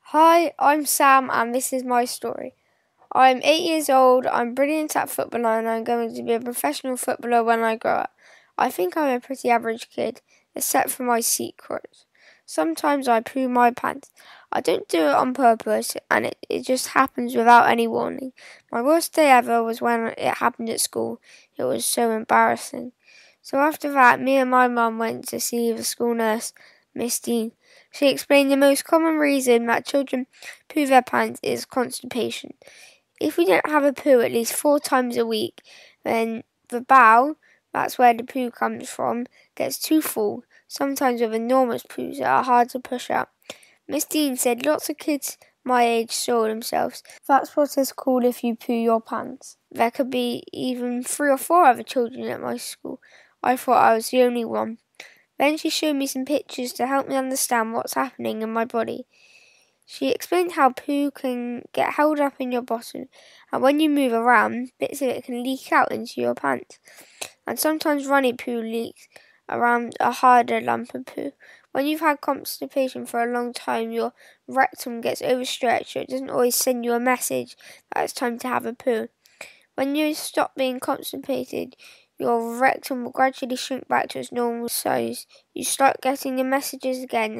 Hi, I'm Sam and this is my story. I'm 8 years old, I'm brilliant at football and I'm going to be a professional footballer when I grow up. I think I'm a pretty average kid, except for my secret. Sometimes I poo my pants. I don't do it on purpose and it just happens without any warning. My worst day ever was when it happened at school. It was so embarrassing. So after that, me and my mum went to see the school nurse, Miss Dean. She explained the most common reason that children poo their pants is constipation. If we don't have a poo at least 4 times a week, then the bowel, that's where the poo comes from, gets too full, sometimes with enormous poos that are hard to push out. Miss Dean said lots of kids my age saw themselves. That's what it's called if you poo your pants. There could be even 3 or 4 other children at my school. I thought I was the only one. Then she showed me some pictures to help me understand what's happening in my body. She explained how poo can get held up in your bottom, and when you move around, bits of it can leak out into your pants. And sometimes runny poo leaks around a harder lump of poo. When you've had constipation for a long time, your rectum gets overstretched, so it doesn't always send you a message that it's time to have a poo. When you stop being constipated, your rectum will gradually shrink back to its normal size. You start getting the messages again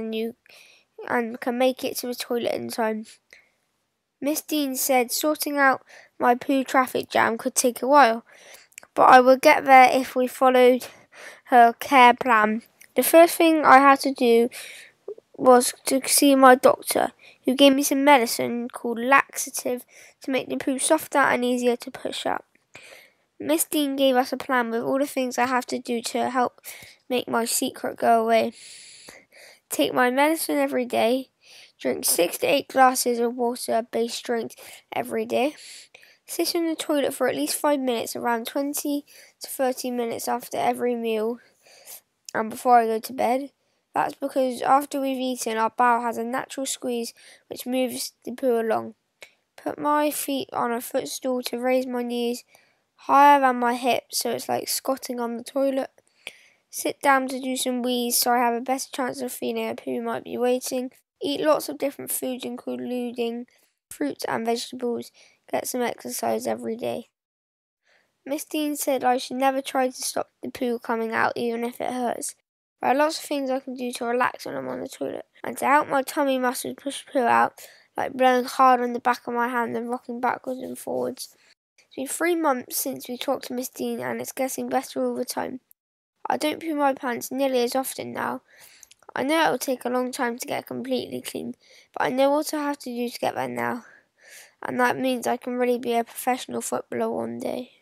and can make it to the toilet in time. Miss Dean said sorting out my poo traffic jam could take a while, but I would get there if we followed her care plan. The first thing I had to do was to see my doctor, who gave me some medicine called laxative to make the poo softer and easier to push out. Miss Dean gave us a plan with all the things I have to do to help make my secret go away. Take my medicine every day. Drink 6 to 8 glasses of water-based drinks every day. Sit in the toilet for at least 5 minutes, around 20 to 30 minutes after every meal and before I go to bed. That's because after we've eaten, our bowel has a natural squeeze which moves the poo along. Put my feet on a footstool to raise my knees higher than my hips so it's like squatting on the toilet. Sit down to do some wheeze so I have a better chance of feeling a poo might be waiting. Eat lots of different foods including fruits and vegetables. Get some exercise every day. Miss Dean said I should never try to stop the poo coming out even if it hurts. There are lots of things I can do to relax when I'm on the toilet and to help my tummy muscles push poo out, like blowing hard on the back of my hand and rocking backwards and forwards. It's been 3 months since we talked to Miss Dean and it's getting better all the time. I don't poo my pants nearly as often now. I know it will take a long time to get completely clean, but I know what I have to do to get there now. And that means I can really be a professional footballer one day.